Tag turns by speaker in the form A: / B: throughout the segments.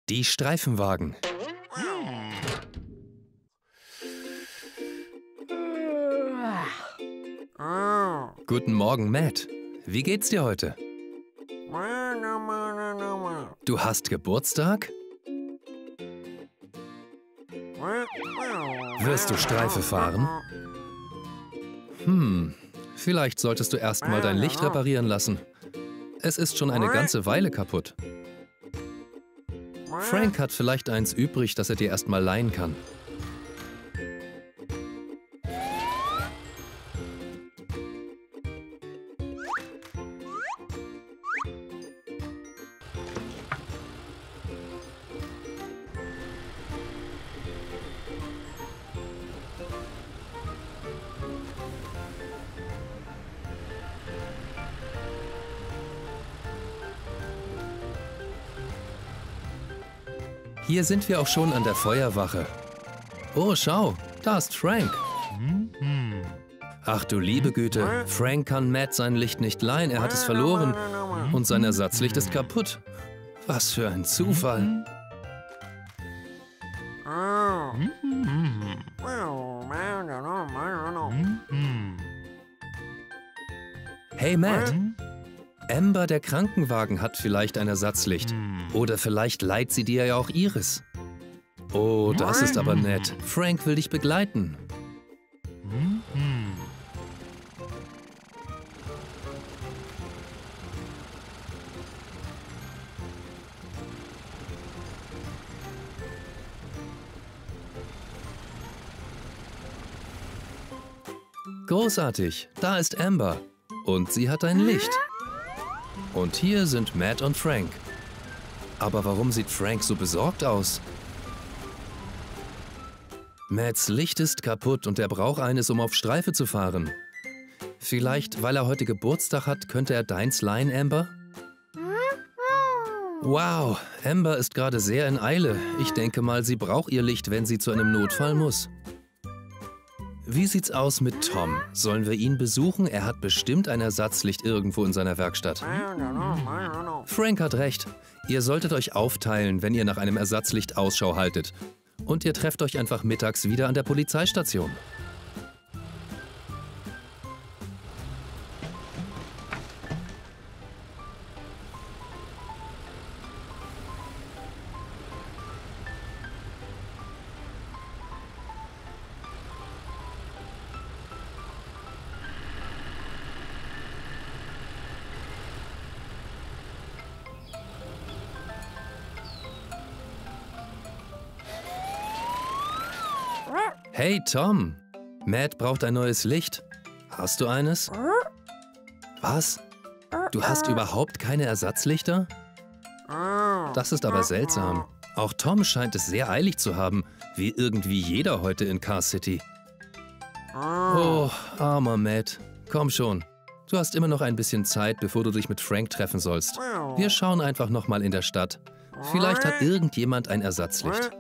A: Die Streifenwagen. Guten Morgen, Matt. Wie geht's dir heute? Du hast Geburtstag? Wirst du Streife fahren? Vielleicht solltest du erst mal dein Licht reparieren lassen. Es ist schon eine ganze Weile kaputt. Frank hat vielleicht eins übrig, das er dir erst mal leihen kann. Hier sind wir auch schon an der Feuerwache. Oh, schau, da ist Frank. Ach du liebe Güte, Frank kann Matt sein Licht nicht leihen, er hat es verloren. Und sein Ersatzlicht ist kaputt. Was für ein Zufall. Hey Matt, Amber, der Krankenwagen, hat vielleicht ein Ersatzlicht. Oder vielleicht leiht sie dir ja auch ihres. Oh, das ist aber nett. Frank will dich begleiten. Großartig, da ist Amber. Und sie hat ein Licht. Und hier sind Matt und Frank. Aber warum sieht Frank so besorgt aus? Matts Licht ist kaputt und er braucht eines, um auf Streife zu fahren. Vielleicht, weil er heute Geburtstag hat, könnte er deins leihen, Amber? Wow, Amber ist gerade sehr in Eile. Ich denke mal, sie braucht ihr Licht, wenn sie zu einem Notfall muss. Wie sieht's aus mit Tom? Sollen wir ihn besuchen? Er hat bestimmt ein Ersatzlicht irgendwo in seiner Werkstatt. Frank hat recht. Ihr solltet euch aufteilen, wenn ihr nach einem Ersatzlicht Ausschau haltet. Und ihr trefft euch einfach mittags wieder an der Polizeistation. Hey Tom, Matt braucht ein neues Licht. Hast du eines? Was? Du hast überhaupt keine Ersatzlichter? Das ist aber seltsam. Auch Tom scheint es sehr eilig zu haben, wie irgendwie jeder heute in Car City. Oh, armer Matt. Komm schon. Du hast immer noch ein bisschen Zeit, bevor du dich mit Frank treffen sollst. Wir schauen einfach noch mal in der Stadt. Vielleicht hat irgendjemand ein Ersatzlicht.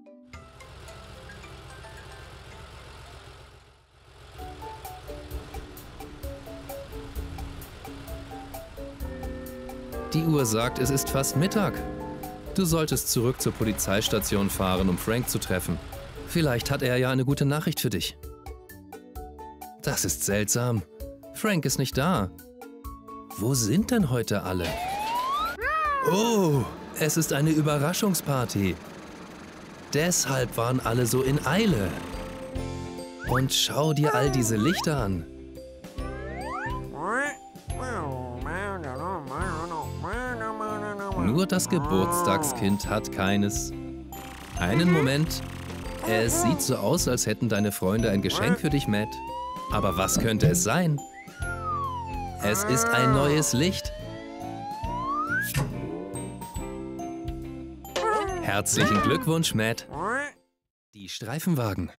A: Die Uhr sagt, es ist fast Mittag. Du solltest zurück zur Polizeistation fahren, um Frank zu treffen. Vielleicht hat er ja eine gute Nachricht für dich. Das ist seltsam. Frank ist nicht da. Wo sind denn heute alle? Oh, es ist eine Überraschungsparty. Deshalb waren alle so in Eile. Und schau dir all diese Lichter an. Nur das Geburtstagskind hat keines. Einen Moment. Es sieht so aus, als hätten deine Freunde ein Geschenk für dich, Matt. Aber was könnte es sein? Es ist ein neues Licht. Herzlichen Glückwunsch, Matt. Die Streifenwagen.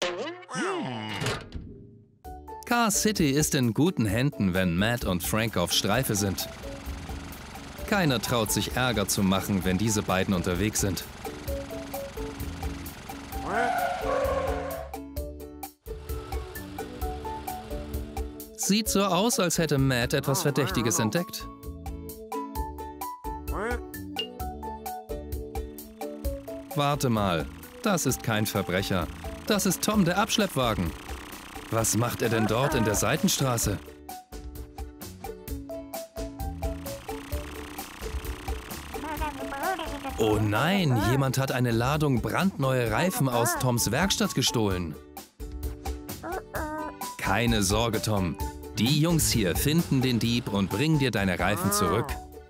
A: Car City ist in guten Händen, wenn Matt und Frank auf Streife sind. Keiner traut sich Ärger zu machen, wenn diese beiden unterwegs sind. Sieht so aus, als hätte Matt etwas Verdächtiges entdeckt. Warte mal, das ist kein Verbrecher. Das ist Tom, der Abschleppwagen. Was macht er denn dort in der Seitenstraße? Oh nein, jemand hat eine Ladung brandneue Reifen aus Toms Werkstatt gestohlen. Keine Sorge, Tom. Die Jungs hier finden den Dieb und bringen dir deine Reifen zurück.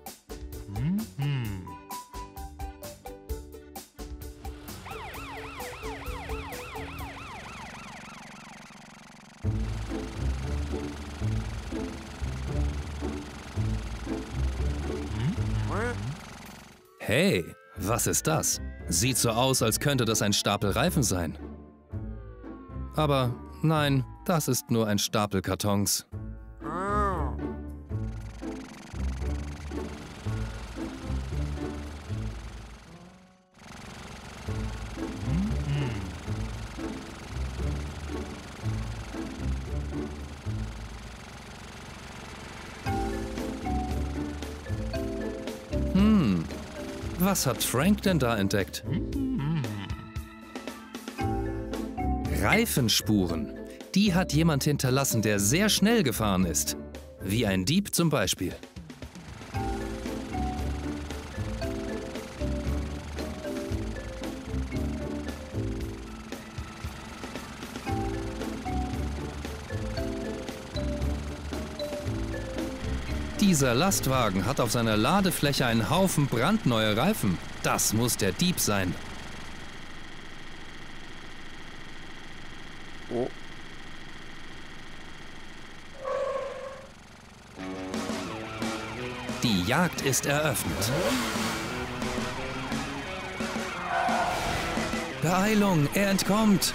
A: Hey, was ist das? Sieht so aus, als könnte das ein Stapel Reifen sein. Aber nein, das ist nur ein Stapel Kartons. Was hat Frank denn da entdeckt? Reifenspuren. Die hat jemand hinterlassen, der sehr schnell gefahren ist. Wie ein Dieb zum Beispiel. Dieser Lastwagen hat auf seiner Ladefläche einen Haufen brandneue Reifen. Das muss der Dieb sein.
B: Oh.
A: Die Jagd ist eröffnet. Beeilung, er entkommt.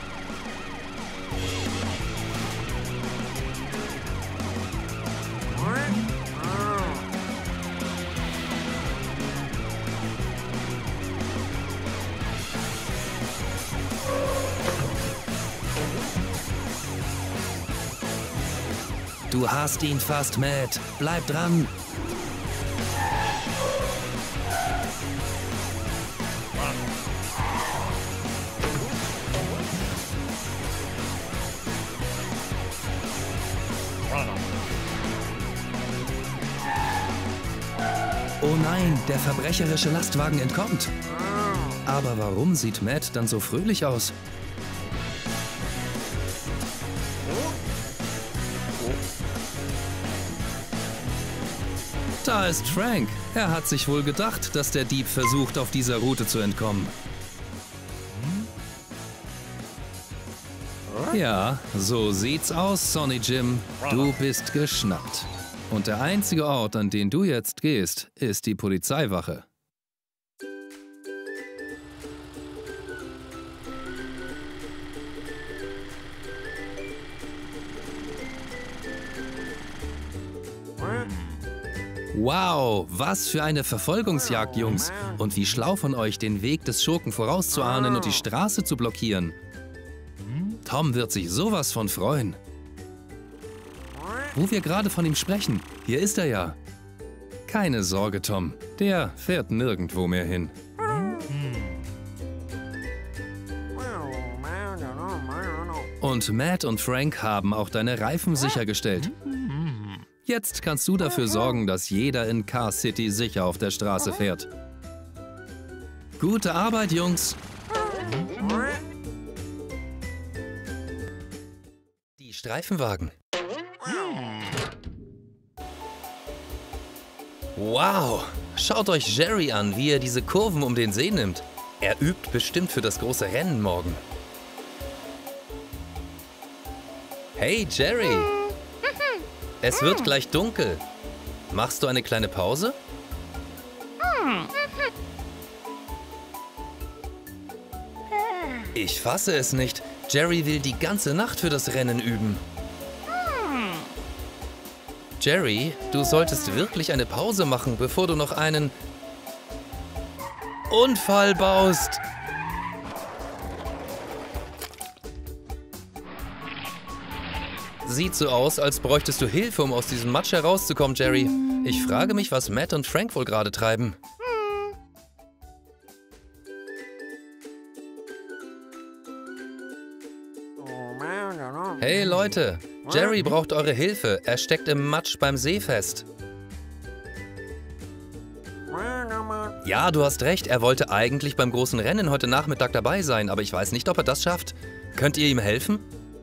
A: Du hast ihn fast, Matt. Bleib dran. Oh nein, der verbrecherische Lastwagen entkommt. Aber warum sieht Matt dann so fröhlich aus? Da ist Frank. Er hat sich wohl gedacht, dass der Dieb versucht, auf dieser Route zu entkommen. Ja, so sieht's aus, Sonny Jim. Du bist geschnappt. Und der einzige Ort, an den du jetzt gehst, ist die Polizeiwache. Wow, was für eine Verfolgungsjagd, Jungs. Und wie schlau von euch, den Weg des Schurken vorauszuahnen und die Straße zu blockieren. Tom wird sich sowas von freuen. Wo wir gerade von ihm sprechen, hier ist er ja. Keine Sorge, Tom, der fährt nirgendwo mehr hin. Und Matt und Frank haben auch deine Reifen sichergestellt. Jetzt kannst du dafür sorgen, dass jeder in Car City sicher auf der Straße fährt. Gute Arbeit, Jungs! Die Streifenwagen. Wow! Schaut euch Jerry an, wie er diese Kurven um den See nimmt. Er übt bestimmt für das große Rennen morgen. Hey, Jerry! Es wird gleich dunkel. Machst du eine kleine Pause? Ich fasse es nicht. Jerry will die ganze Nacht für das Rennen üben. Jerry, du solltest wirklich eine Pause machen, bevor du noch einen Unfall baust. Sieht so aus, als bräuchtest du Hilfe, um aus diesem Matsch herauszukommen, Jerry. Ich frage mich, was Matt und Frank wohl gerade treiben. Hey Leute, Jerry braucht eure Hilfe. Er steckt im Matsch beim See fest. Ja, du hast recht. Er wollte eigentlich beim großen Rennen heute Nachmittag dabei sein, aber ich weiß nicht, ob er das schafft. Könnt ihr ihm helfen?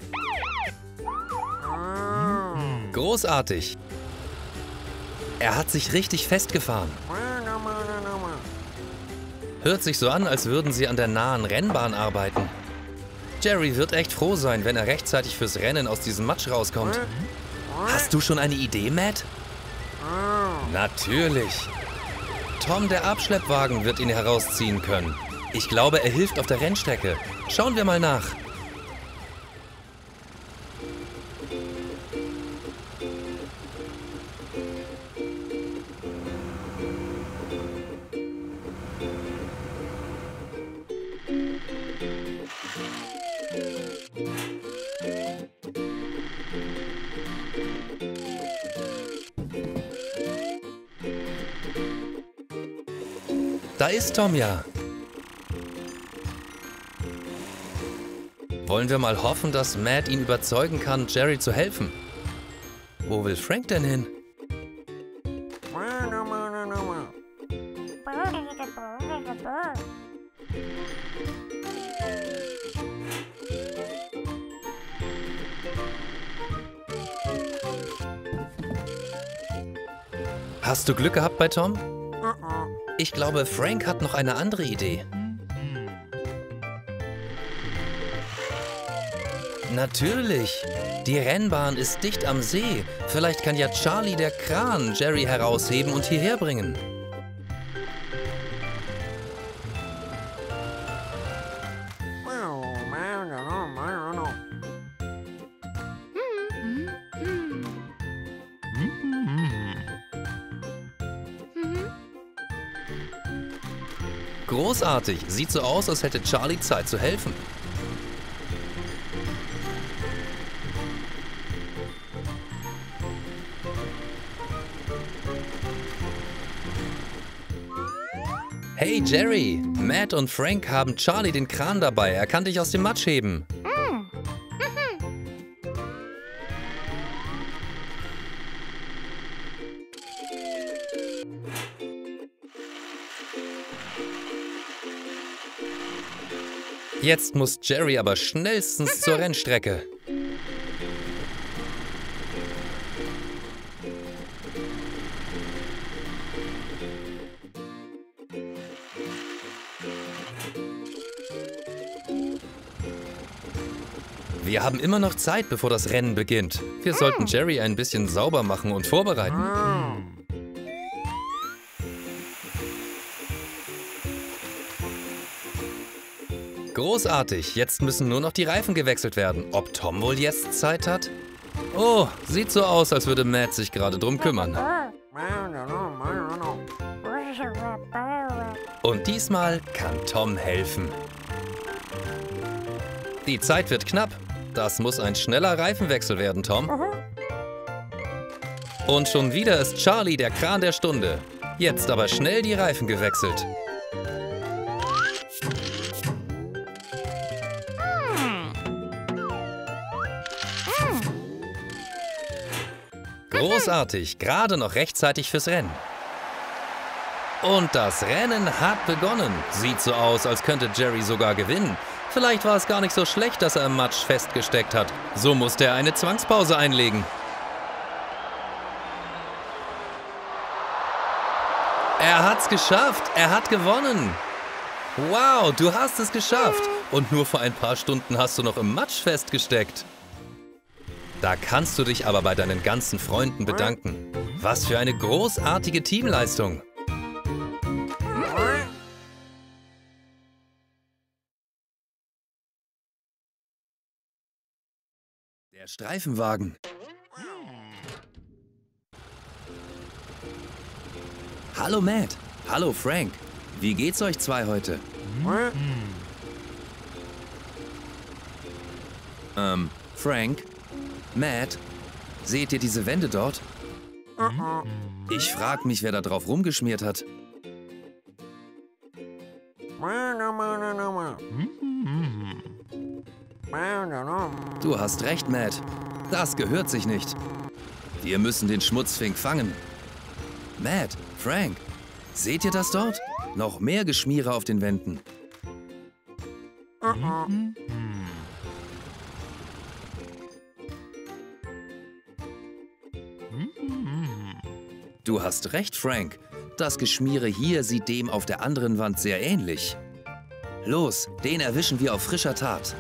A: Großartig. Er hat sich richtig festgefahren. Hört sich so an, als würden sie an der nahen Rennbahn arbeiten. Jerry wird echt froh sein, wenn er rechtzeitig fürs Rennen aus diesem Matsch rauskommt. Hast du schon eine Idee, Matt? Natürlich. Tom, der Abschleppwagen, wird ihn herausziehen können. Ich glaube, er hilft auf der Rennstrecke. Schauen wir mal nach. Da ist Tom ja. Wollen wir mal hoffen, dass Matt ihn überzeugen kann, Jerry zu helfen? Wo will Frank denn hin? Hast du Glück gehabt bei Tom? Ich glaube, Frank hat noch eine andere Idee. Natürlich. Die Rennbahn ist dicht am See. Vielleicht kann ja Charlie, der Kran, Jerry herausheben und hierher bringen. Großartig. Sieht so aus, als hätte Charlie Zeit zu helfen. Hey Jerry, Matt und Frank haben Charlie den Kran dabei. Er kann dich aus dem Matsch heben. Jetzt muss Jerry aber schnellstens zur Rennstrecke. Wir haben immer noch Zeit, bevor das Rennen beginnt. Wir sollten Jerry ein bisschen sauber machen und vorbereiten. Großartig, jetzt müssen nur noch die Reifen gewechselt werden. Ob Tom wohl jetzt Zeit hat? Oh, sieht so aus, als würde Matt sich gerade drum kümmern. Und diesmal kann Tom helfen. Die Zeit wird knapp. Das muss ein schneller Reifenwechsel werden, Tom. Und schon wieder ist Charlie der Kran der Stunde. Jetzt aber schnell die Reifen gewechselt. Großartig, gerade noch rechtzeitig fürs Rennen. Und das Rennen hat begonnen. Sieht so aus, als könnte Jerry sogar gewinnen. Vielleicht war es gar nicht so schlecht, dass er im Matsch festgesteckt hat. So musste er eine Zwangspause einlegen. Er hat's geschafft. Er hat gewonnen. Wow, du hast es geschafft. Und nur vor ein paar Stunden hast du noch im Matsch festgesteckt. Da kannst du dich aber bei deinen ganzen Freunden bedanken. Was für eine großartige Teamleistung. Der Streifenwagen. Hallo Matt. Hallo Frank. Wie geht's euch zwei heute? Frank? Matt? Seht ihr diese Wände dort? Ich frag mich, wer da drauf rumgeschmiert hat. Du hast recht, Matt. Das gehört sich nicht. Wir müssen den Schmutzfink fangen. Matt, Frank, seht ihr das dort? Noch mehr Geschmiere auf den Wänden. Du hast recht, Frank. Das Geschmiere hier sieht dem auf der anderen Wand sehr ähnlich. Los, den erwischen wir auf frischer Tat.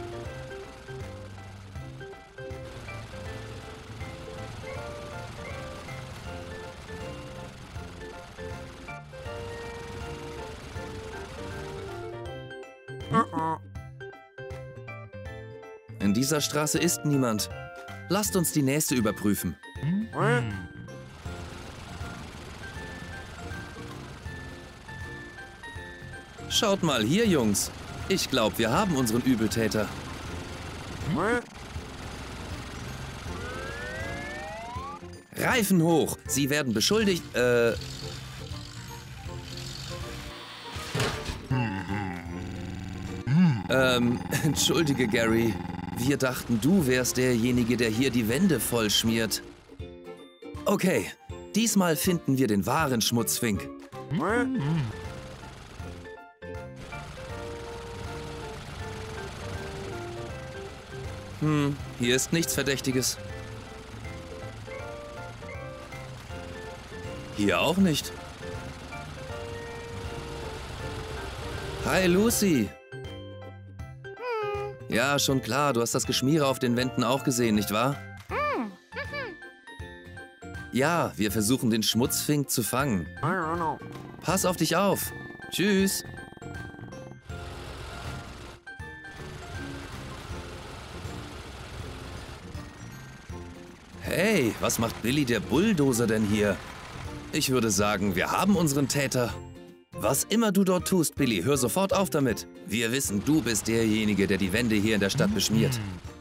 A: In dieser Straße ist niemand. Lasst uns die nächste überprüfen. Schaut mal hier, Jungs. Ich glaube, wir haben unseren Übeltäter. Reifen hoch. Sie werden beschuldigt, entschuldige, Gary. Wir dachten, du wärst derjenige, der hier die Wände vollschmiert. Okay, diesmal finden wir den wahren Schmutzfink. Hier ist nichts Verdächtiges. Hier auch nicht. Hi, Lucy. Ja, schon klar, du hast das Geschmiere auf den Wänden auch gesehen, nicht wahr? Ja, wir versuchen, den Schmutzfink zu fangen. Pass auf dich auf. Tschüss. Hey, was macht Billy der Bulldozer denn hier? Ich würde sagen, wir haben unseren Täter. Was immer du dort tust, Billy, hör sofort auf damit. Wir wissen, du bist derjenige, der die Wände hier in der Stadt beschmiert.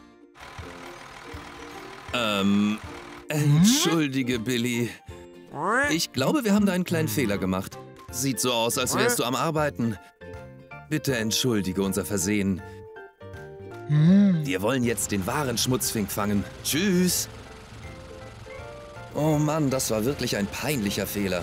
A: Entschuldige, Billy. Ich glaube, wir haben da einen kleinen Fehler gemacht. Sieht so aus, als wärst du am Arbeiten. Bitte entschuldige unser Versehen. Wir wollen jetzt den wahren Schmutzfink fangen. Tschüss. Oh Mann, das war wirklich ein peinlicher Fehler.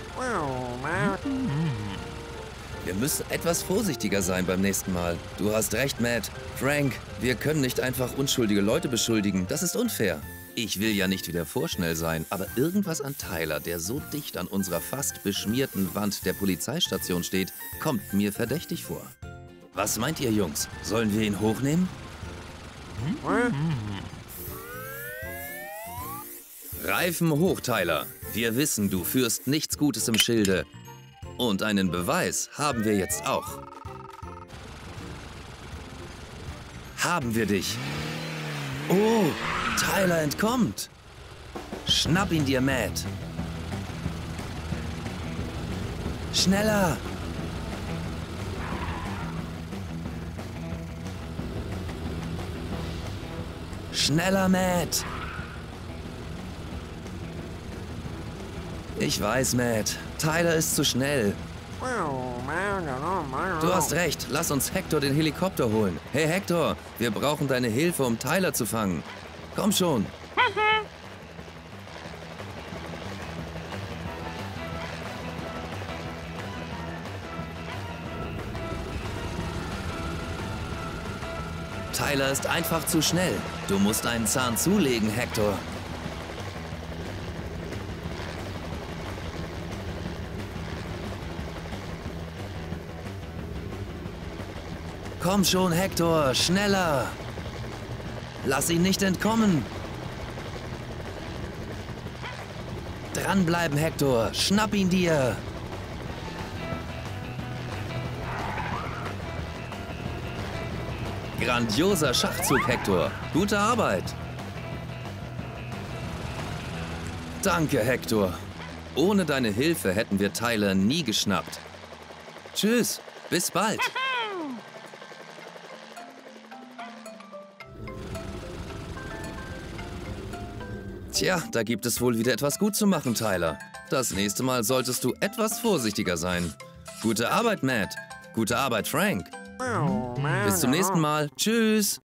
A: Wir müssen etwas vorsichtiger sein beim nächsten Mal. Du hast recht, Matt. Frank, wir können nicht einfach unschuldige Leute beschuldigen. Das ist unfair. Ich will ja nicht wieder vorschnell sein, aber irgendwas an Tyler, der so dicht an unserer fast beschmierten Wand der Polizeistation steht, kommt mir verdächtig vor. Was meint ihr, Jungs? Sollen wir ihn hochnehmen? Reifen hoch, Tyler. Wir wissen, du führst nichts Gutes im Schilde. Und einen Beweis haben wir jetzt auch. Haben wir dich. Oh, Tyler entkommt. Schnapp ihn dir, Matt. Schneller. Schneller, Matt. Ich weiß, Matt. Tyler ist zu schnell. Du hast recht. Lass uns Hector den Helikopter holen. Hey, Hector, wir brauchen deine Hilfe, um Tyler zu fangen. Komm schon. Tyler ist einfach zu schnell. Du musst einen Zahn zulegen, Hector. Komm schon, Hector, schneller! Lass ihn nicht entkommen! Dranbleiben, Hector! Schnapp ihn dir! Grandioser Schachzug, Hector! Gute Arbeit! Danke, Hector! Ohne deine Hilfe hätten wir Tyler nie geschnappt. Tschüss, bis bald! Tja, da gibt es wohl wieder etwas gut zu machen, Tyler. Das nächste Mal solltest du etwas vorsichtiger sein. Gute Arbeit, Matt. Gute Arbeit, Frank. Bis zum nächsten Mal. Tschüss.